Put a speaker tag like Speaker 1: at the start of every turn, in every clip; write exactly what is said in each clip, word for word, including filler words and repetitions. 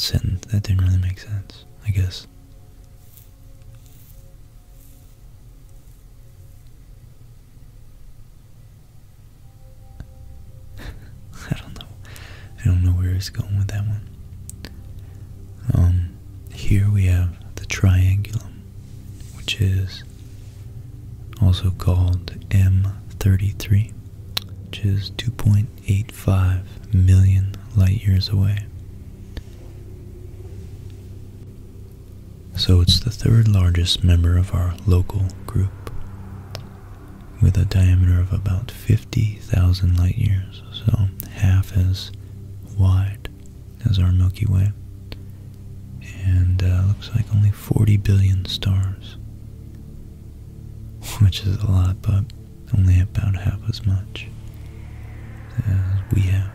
Speaker 1: sentence, that didn't really make sense, I guess. I don't know. I don't know where he's going with that one. Um, here we have the triangulum, which is also called M thirty-three, which is two point eight five million light years away. So it's the third largest member of our local group, with a diameter of about fifty thousand light years, so half as wide as our Milky Way, and uh, looks like only forty billion stars, which is a lot, but only about half as much as we have.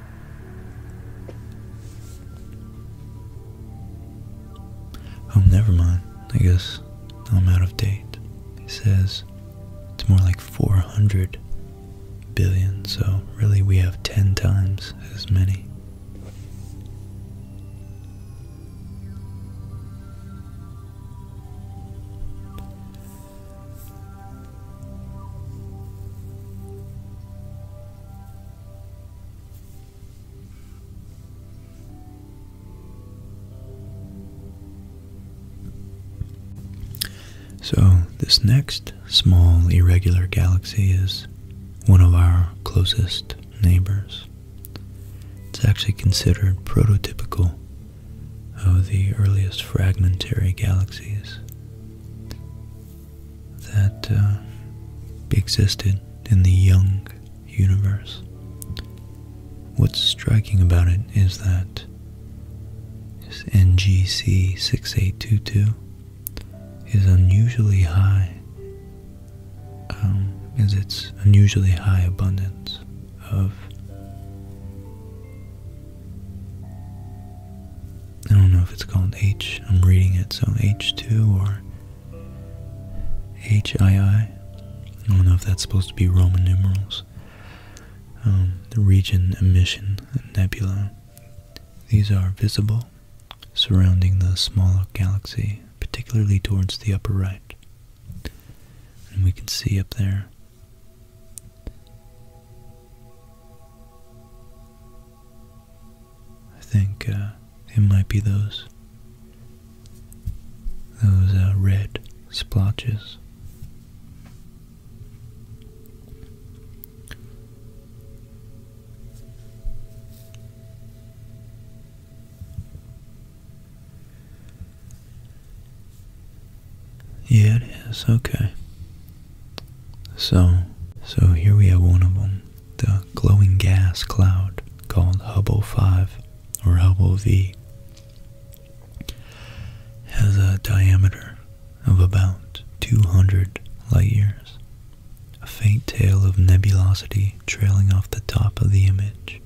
Speaker 1: Oh, never mind. I guess I'm out of date. It says it's more like four hundred billion, so really we have ten times as many. So this next small irregular galaxy is one of our closest neighbors. It's actually considered prototypical of the earliest fragmentary galaxies that uh, existed in the young universe. What's striking about it is that this N G C six eight two two is unusually high, um, is its unusually high abundance of, I don't know if it's called H, I'm reading it, so H two or H I I, I don't know if that's supposed to be Roman numerals, um, the region emission nebula. These are visible surrounding the smaller galaxy, particularly towards the upper right, and we can see up there I think uh, it might be those those uh, red splotches. Yeah, it is. Okay. So, so here we have one of them, the glowing gas cloud called Hubble five or Hubble V. Has a diameter of about two hundred light years. A faint tail of nebulosity trailing off the top of the image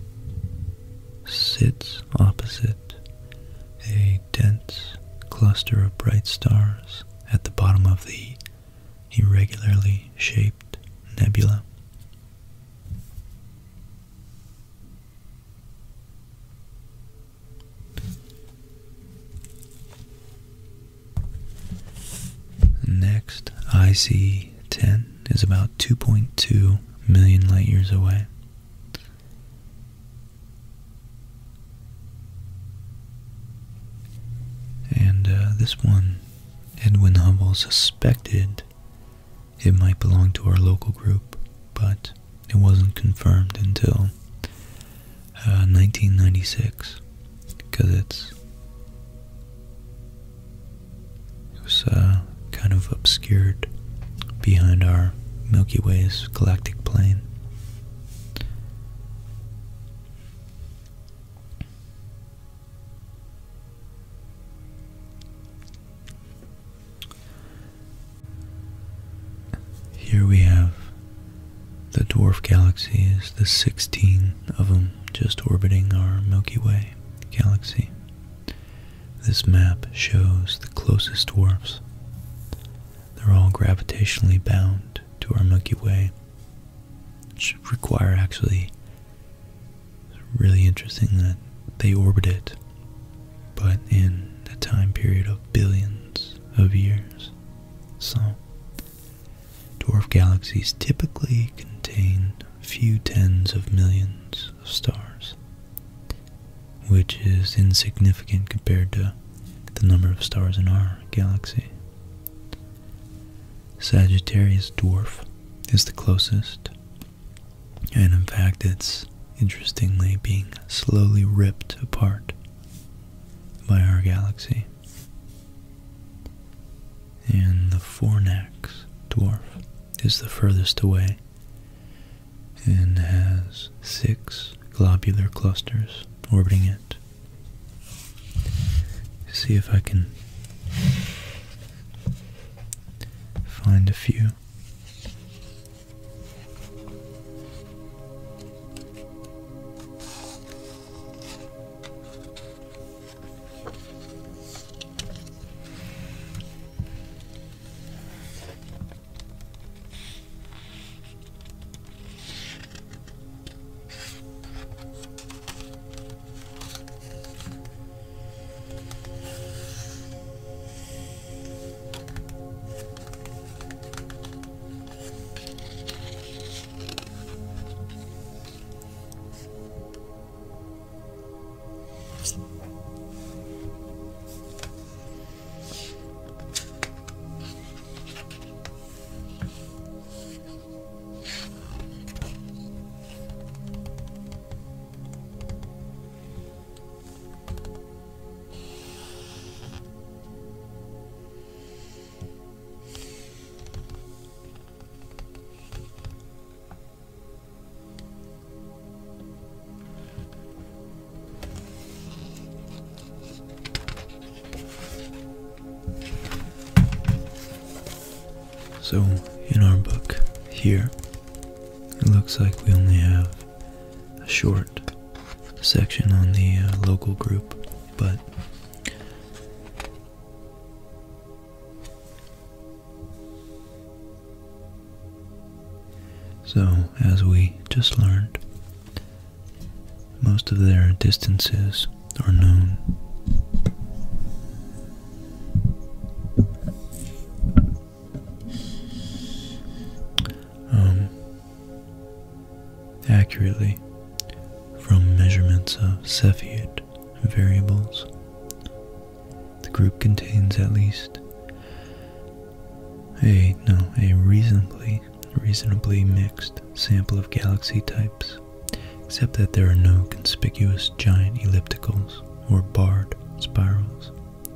Speaker 1: sits opposite a dense cluster of bright stars at the bottom of the irregularly shaped nebula. Next, I C ten is about two point two million light years away. And uh, this one, Edwin Hubble suspected it might belong to our local group, but it wasn't confirmed until uh, nineteen ninety-six, because it's it was uh, kind of obscured behind our Milky Way's galactic plane. Here we have the dwarf galaxies, the sixteen of them just orbiting our Milky Way galaxy. This map shows the closest dwarfs. They're all gravitationally bound to our Milky Way, which require actually, it's really interesting that they orbit it but in a time period of billions of years. So, dwarf galaxies typically contain a few tens of millions of stars, which is insignificant compared to the number of stars in our galaxy. Sagittarius dwarf is the closest, and in fact it's interestingly being slowly ripped apart by our galaxy. And the Fornax dwarf is the furthest away and has six globular clusters orbiting it. See if I can find a few. So, in our book here, it looks like we only have a short section on the uh, local group, but so, as we just learned, most of their distances are known. Accurately from measurements of Cepheid variables. The group contains at least a no a reasonably reasonably mixed sample of galaxy types, except that there are no conspicuous giant ellipticals or barred spirals.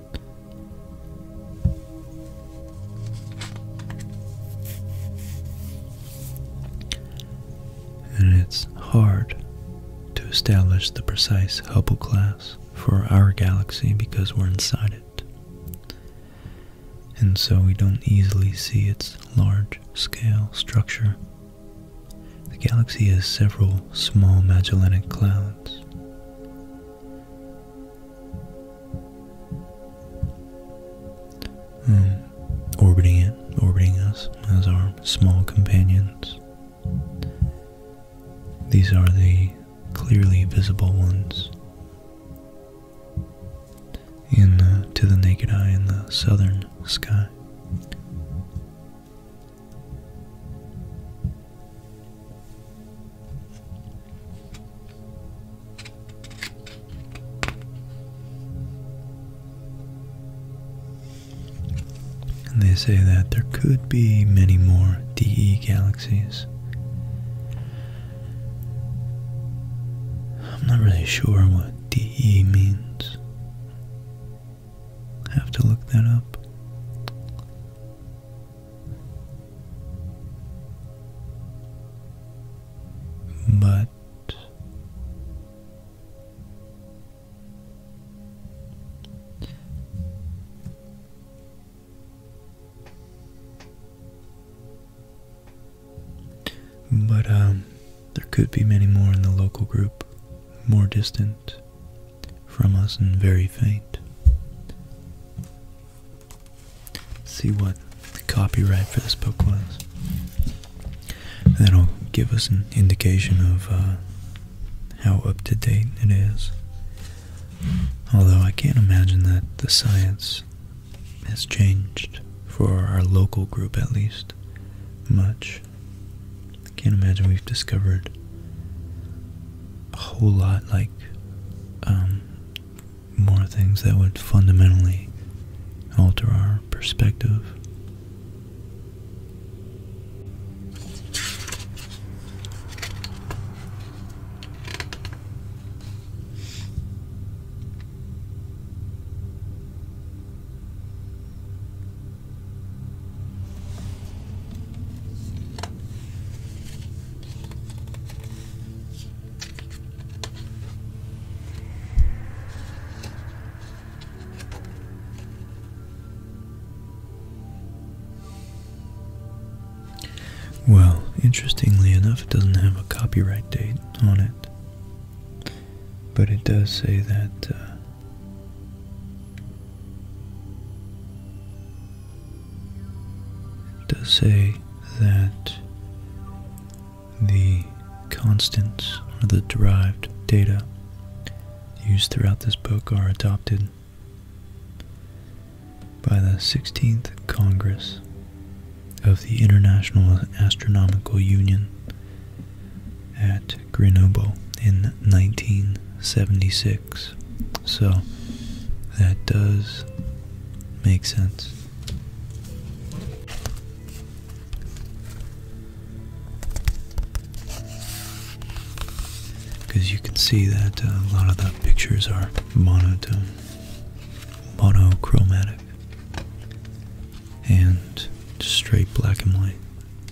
Speaker 1: And it's hard to establish the precise Hubble class for our galaxy because we're inside it. And so we don't easily see its large-scale structure. The galaxy has several small Magellanic Clouds. Um, orbiting it, orbiting us as our small companions. These are the clearly visible ones in the, to the naked eye in the southern sky. And they say that there could be many more D E galaxies. I'm not really sure what D E means. I have to look that up. But but um there could be many more in the local group, more distant from us and very faint. Let's see what the copyright for this book was. That'll give us an indication of uh, how up to date it is. Although I can't imagine that the science has changed, for our local group at least, much. I can't imagine we've discovered a whole lot, like, um, more things that would fundamentally alter our perspective. Well, interestingly enough, it doesn't have a copyright date on it, but it does say that uh, it does say that the constants or the derived data used throughout this book are adopted by the sixteenth Congress of the International Astronomical Union at Grenoble in nineteen seventy-six. So that does make sense. Because you can see that uh, a lot of the pictures are monotone, monochromatic, and straight black and white.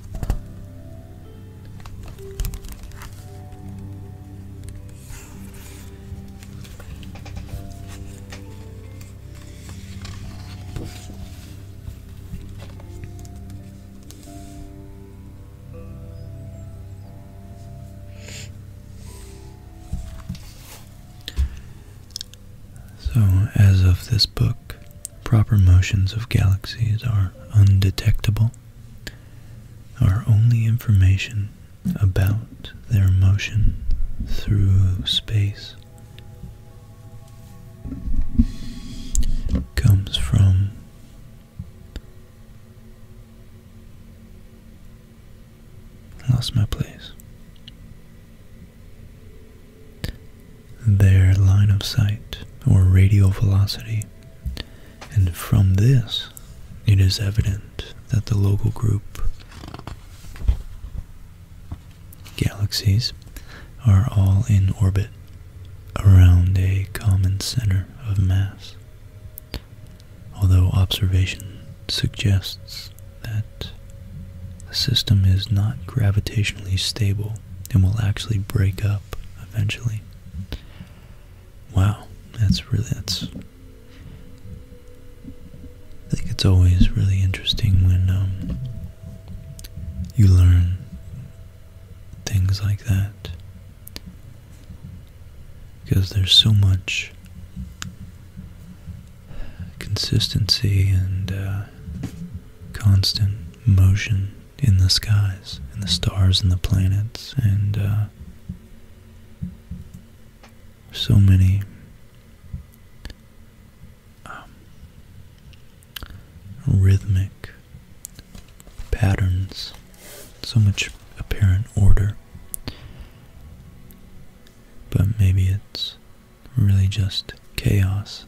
Speaker 1: So, as of this book, proper motions of galaxies are undetectable. Our only information about their motion through space comes from lost my place. Their line of sight, or radial velocity, and from this it is evident that the local group galaxies are all in orbit around a common center of mass, although observation suggests that the system is not gravitationally stable and will actually break up eventually. Wow, that's really, that's, I think it's always really interesting when um, you learn things like that, because there's so much consistency and uh, constant motion in the skies, and the stars and the planets, and uh, so many um, rhythmic patterns, so much apparent order, but maybe it's really just chaos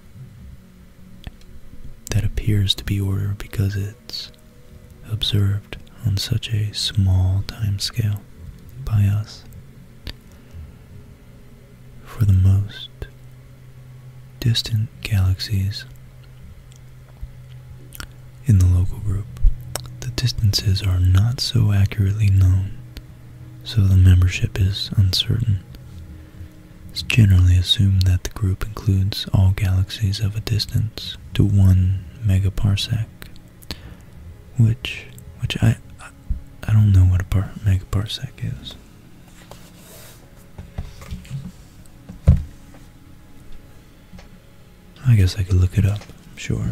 Speaker 1: that appears to be order because it's observed on such a small time scale by us. For the most distant galaxies in the local group, the distances are not so accurately known, so the membership is uncertain. It's generally assumed that the group includes all galaxies of a distance to one megaparsec, which, which I, I don't know what a par megaparsec is. I guess I could look it up, sure.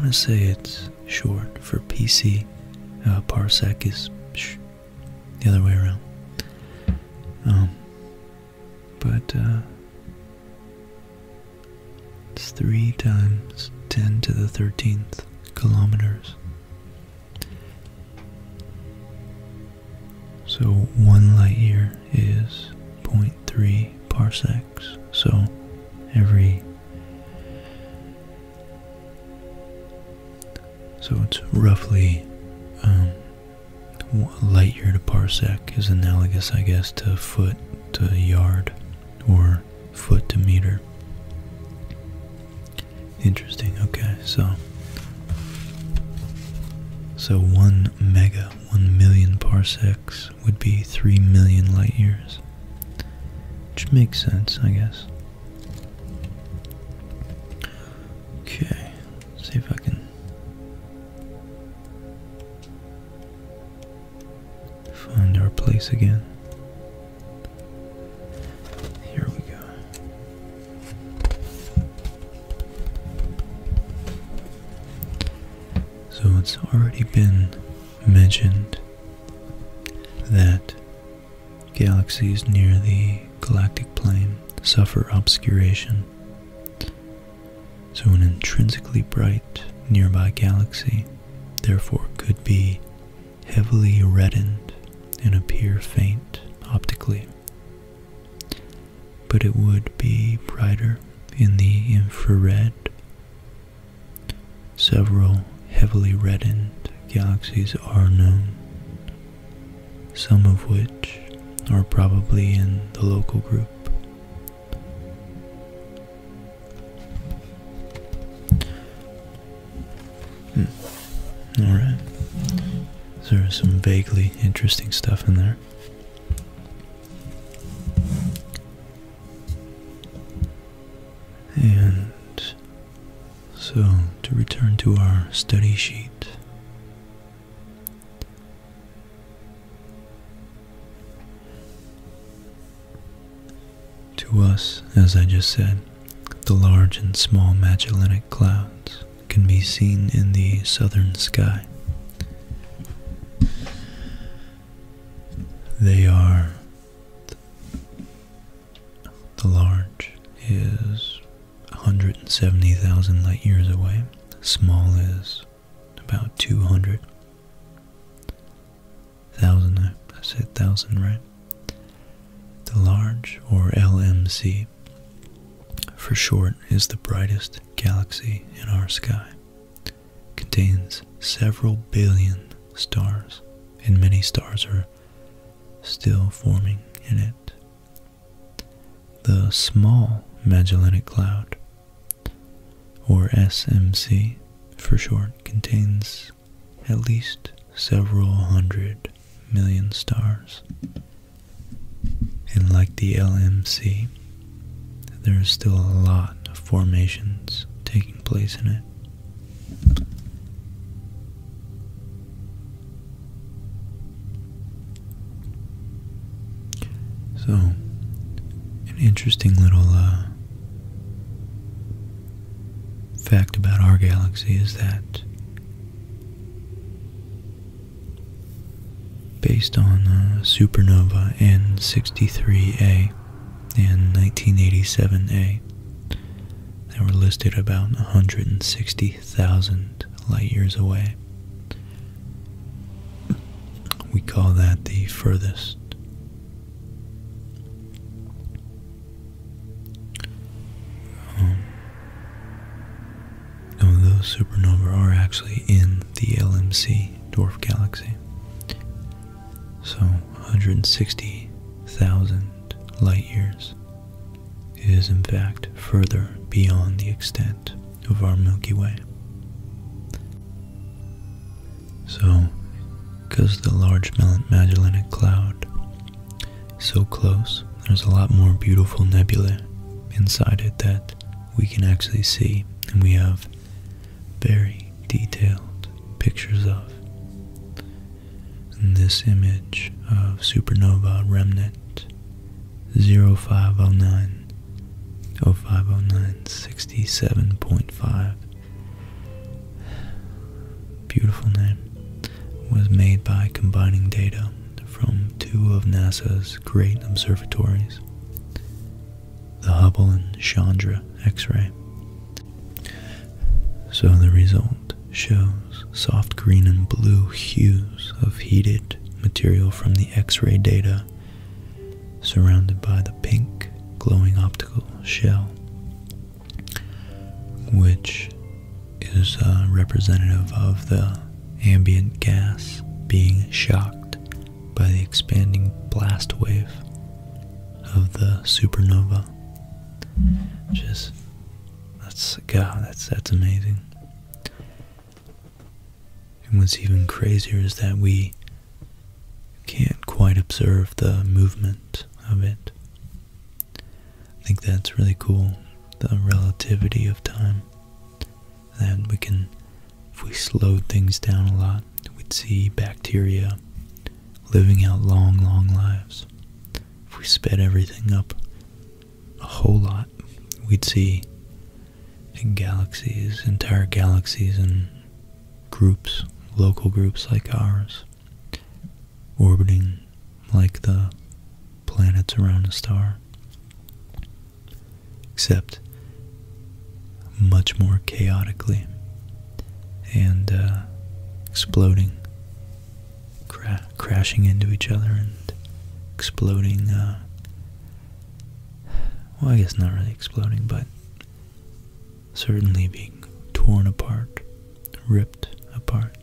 Speaker 1: want to say it's short for P C. Uh, parsec is sh the other way around. Um, but uh, it's three times ten to the thirteenth kilometers. So one light year is zero point three parsecs. So every so it's roughly um, light year to parsec is analogous, I guess, to foot to yard or foot to meter. Interesting. Okay, so so one mega, one million parsecs would be three million light years, which makes sense, I guess. Okay, let's see if I can find our place again. Here we go. So it's already been mentioned that galaxies near the galactic plane suffer obscuration. So an intrinsically bright nearby galaxy therefore could be heavily reddened and appear faint optically, but it would be brighter in the infrared. Several heavily reddened galaxies are known, some of which are probably in the local group. Hmm. Alright. So there's some vaguely interesting stuff in there. And so, to return to our study sheet, to us, as I just said, the large and small Magellanic Clouds can be seen in the southern sky. They are, the large is one hundred seventy thousand light years away. Small is about two hundred thousand. I said thousand, right? The large, or L M C for short, is the brightest galaxy in our sky. It contains several billion stars, and many stars are still forming in it. The small Magellanic Cloud, or S M C for short, contains at least several hundred million stars. And like the L M C, there is still a lot of formations taking place in it. So, an interesting little uh, fact about our galaxy is that, based on uh, supernova N sixty-three A and nineteen eighty-seven A, they were listed about one hundred sixty thousand light years away. We call that the furthest. Um, no, those supernovae are actually in the L M C dwarf galaxy. So one hundred sixty thousand light years is in fact further beyond the extent of our Milky Way. So, because the large Magellanic Cloud is so close, there's a lot more beautiful nebulae inside it that we can actually see, and we have very detailed pictures of. In this image of supernova remnant zero five oh nine oh five oh nine sixty-seven point five, beautiful name, was made by combining data from two of NASA's great observatories, the Hubble and Chandra X-ray. So the result shows soft green and blue hues of heated material from the X-ray data, surrounded by the pink glowing optical shell, which is uh, representative of the ambient gas being shocked by the expanding blast wave of the supernova. Just, that's, God, that's, that's amazing. And what's even crazier is that we can't quite observe the movement of it. I think that's really cool, the relativity of time. That we can, if we slowed things down a lot, we'd see bacteria living out long, long lives. If we sped everything up a whole lot, we'd see in galaxies, entire galaxies and groups, local groups like ours, orbiting like the planets around a star, except much more chaotically and uh, exploding, cra crashing into each other and exploding, uh, well, I guess not really exploding, but certainly being torn apart, ripped apart.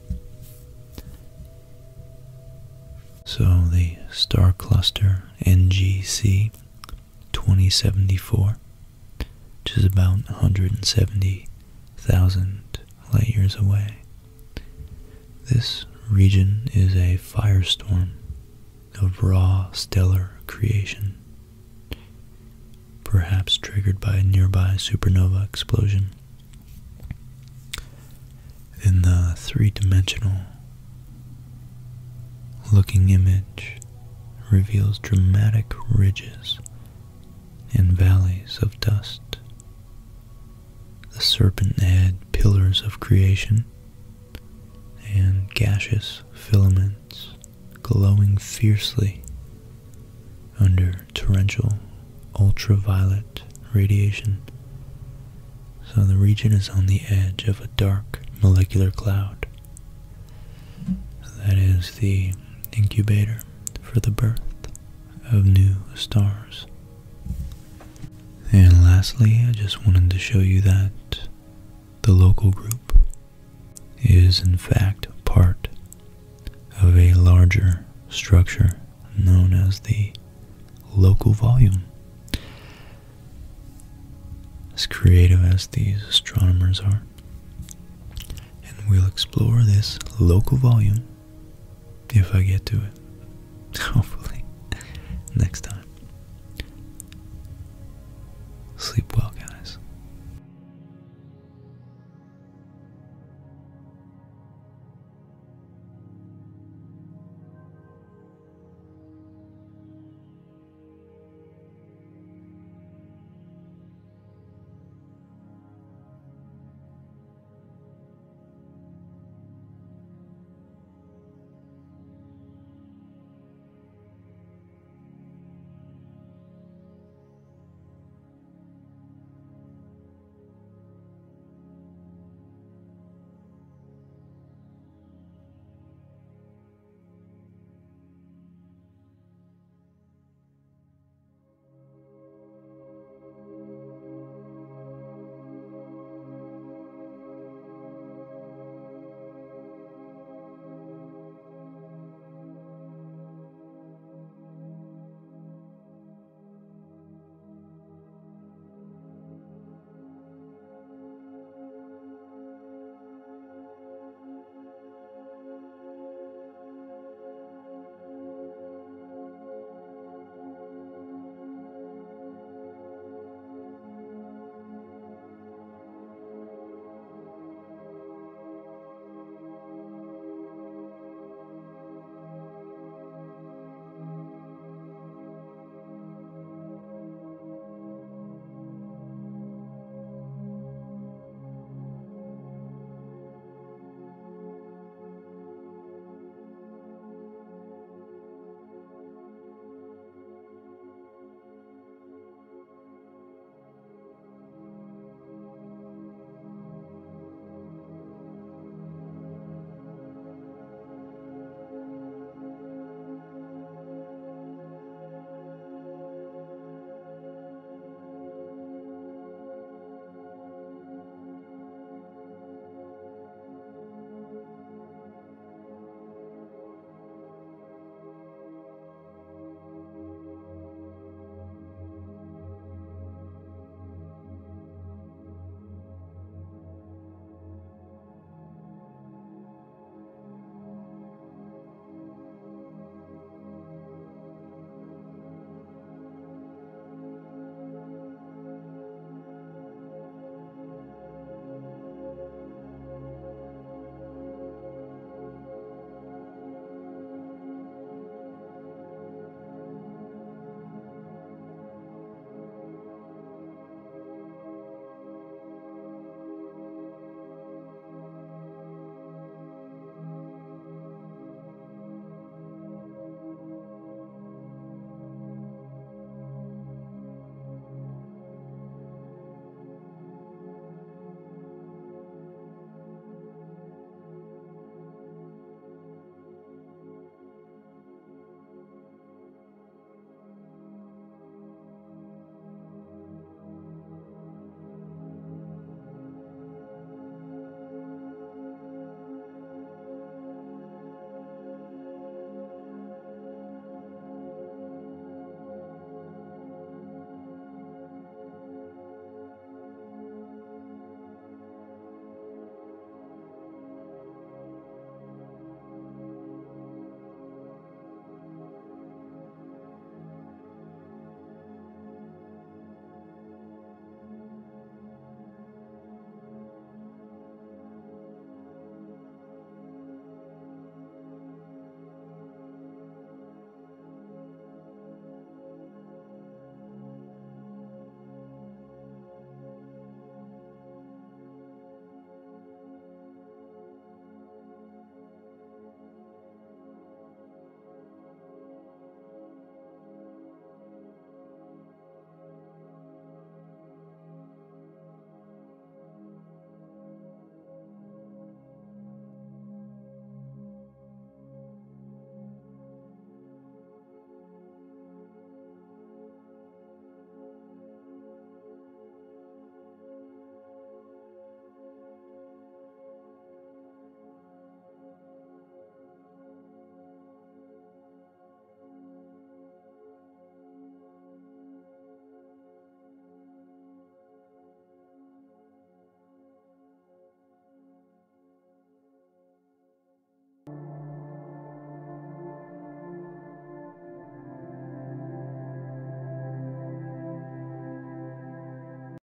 Speaker 1: So the star cluster N G C twenty seventy-four, which is about one hundred seventy thousand light years away. This region is a firestorm of raw stellar creation, perhaps triggered by a nearby supernova explosion. In the three-dimensional looking image reveals dramatic ridges and valleys of dust, the serpent-head pillars of creation, and gaseous filaments glowing fiercely under torrential ultraviolet radiation. So the region is on the edge of a dark molecular cloud. That is the incubator for the birth of new stars. And lastly, I just wanted to show you that the local group is in fact part of a larger structure known as the local volume. As creative as these astronomers are. And we'll explore this local volume if I get to it.